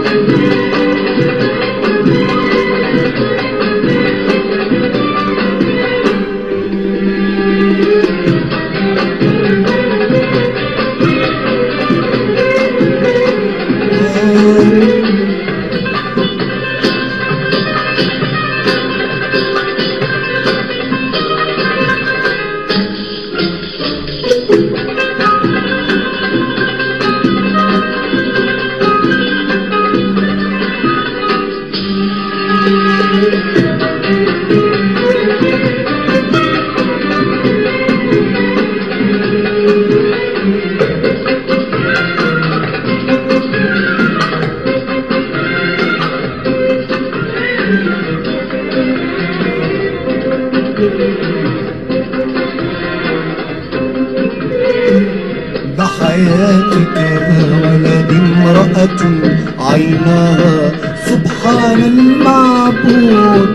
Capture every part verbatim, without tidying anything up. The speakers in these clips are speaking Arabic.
بحياتك يا ولدي امرأة عيناها سبحان المعبود.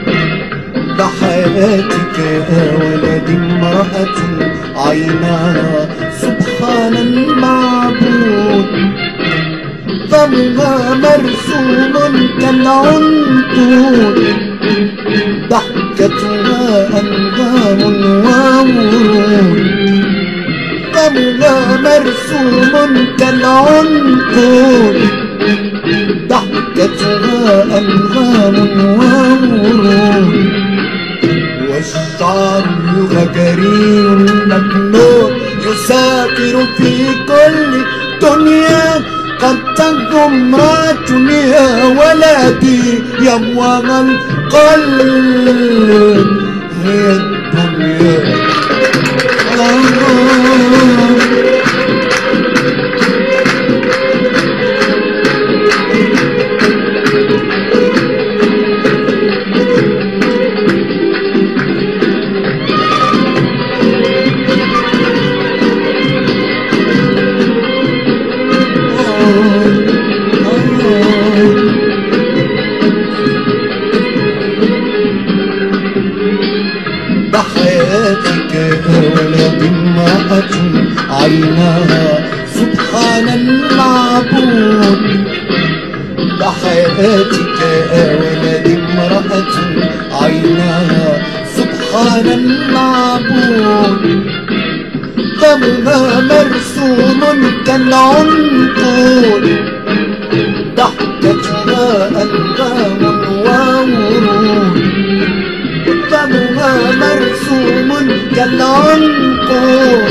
بحياتك يا ولدي امرأة عيناها سبحان المعبود. فمها مرسوم كالعنقود، ضحكتها أنغام وورود. فمها مرسوم كالعنقود، ضحكتها أنغام وورود. والشعر الغجري المجنون يسافر في كل دنيا. قد تنجو امرأة يا ولدي يموم القلب هي الدنيا. بحياتك يا ولدي امرأة عيناها سبحان المعبود. بحياتك يا ولدي امرأة عيناها سبحان المعبود. فمها مرسوم كالعنقود، ضحكتها أنغام وورود. فمها مرسوم كالعنقود،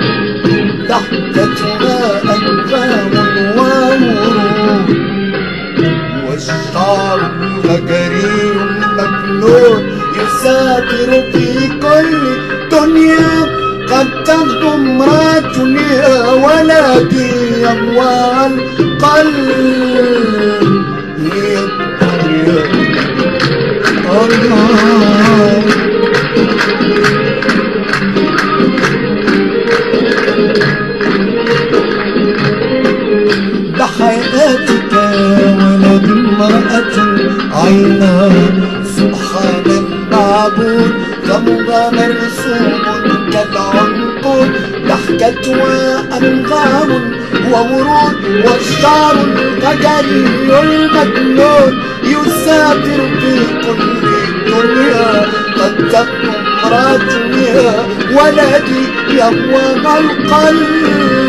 ضحكتها أنغام وورود. والشعر الغجري المجنون يسافر في كل دنيا. قد تغدو امرأة يا ولدي يموى القلب هي الدنيا. الله بحياتك يا ولدي امرأة عيناها سبحان المعبود. فمها مرسوم كالعنقود، ضحكتها أنغام وورود. والشعر الغجري المجنون يسافر في كل دنيا. قد تبدو امرأة يا ولدي يموم القلب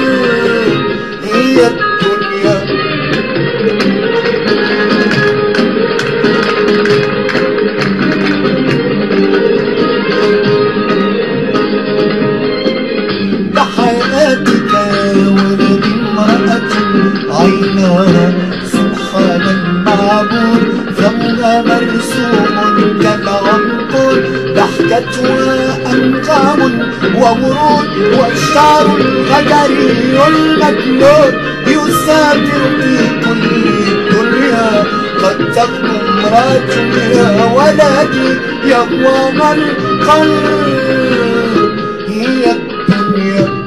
هي الدنيا. بحياتك يا ولدي امرأة عيناها سبحان المعبود. فمها مرسوم كالعنقود، ضحكتها أنغام وورود. والشعر الغجري المجنون يسافر في كل دنيا. قد تغدو امرأة يا ولدي يموم القلب هي الدنيا.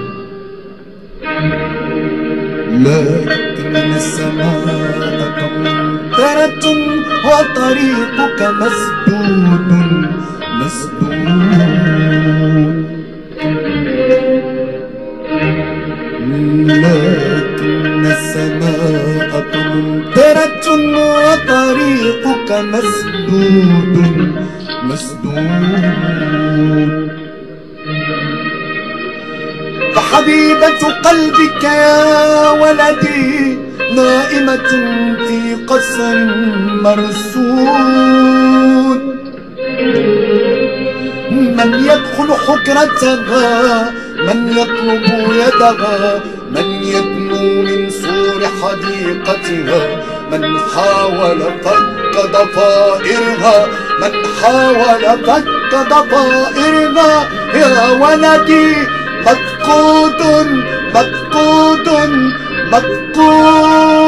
لكن السماء ممطرة وطريقك مسدود مسدود. لكن السماء ممطرة وطريقك مسدود مسدود. فحبيبة قلبك يا ولدي نائمة في قصر مرصود. من يدخل حجرتها، من يطلب يدها، من يدنو من سور حديقتها، من حاول فك ضفائرها، من حاول فك ضفائرها يا ولدي مفقود مفقود مفقود.